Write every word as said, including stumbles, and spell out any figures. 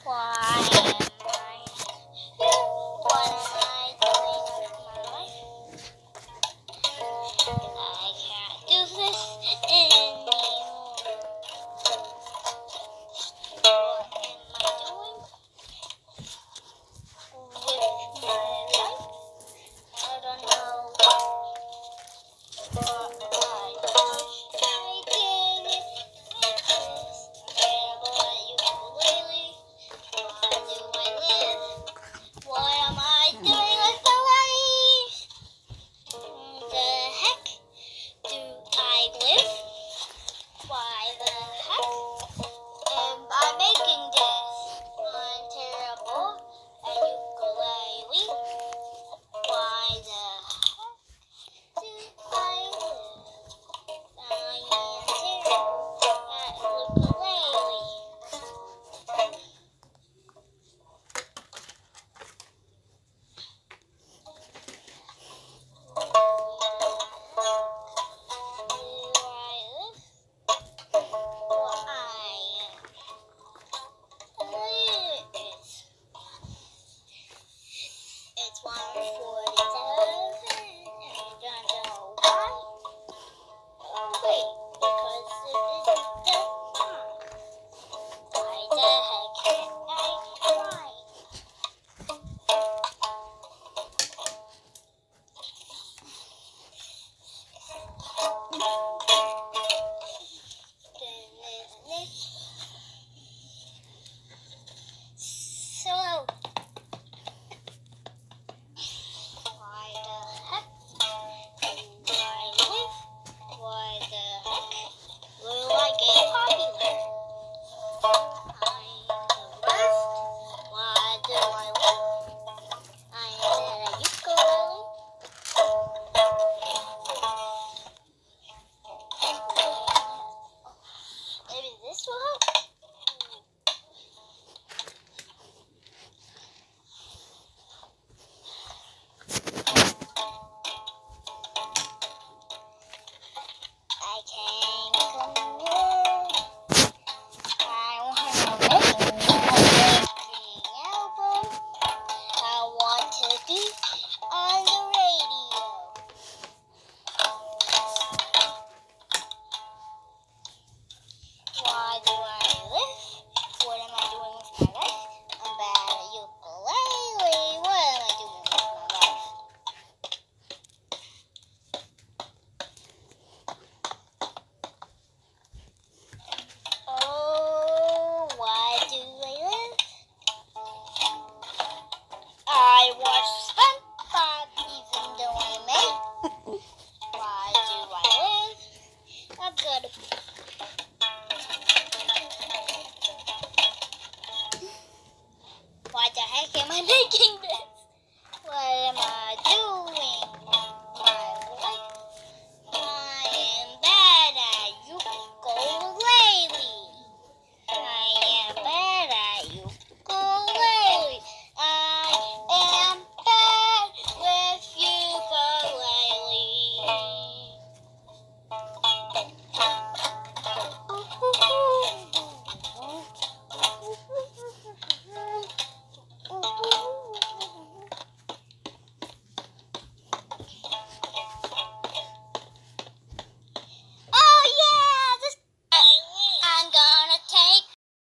Why am I here? What am I doing with my life? I can't do this anymore. What am I doing with my life? I don't know. What I wish I did it. It's terrible that you do lately. Why do I live? What am I doing with my life? The heck do I live? Why the heck am I making this? I'm terrible at ukulele. Why the heck do I live? I am terrible at ukulele. It's one forty-seven, and I don't know why. Oh, wait, because it isn't the time. Why the heck can't I write? So, why the heck do I live? Why the heck will I get popular?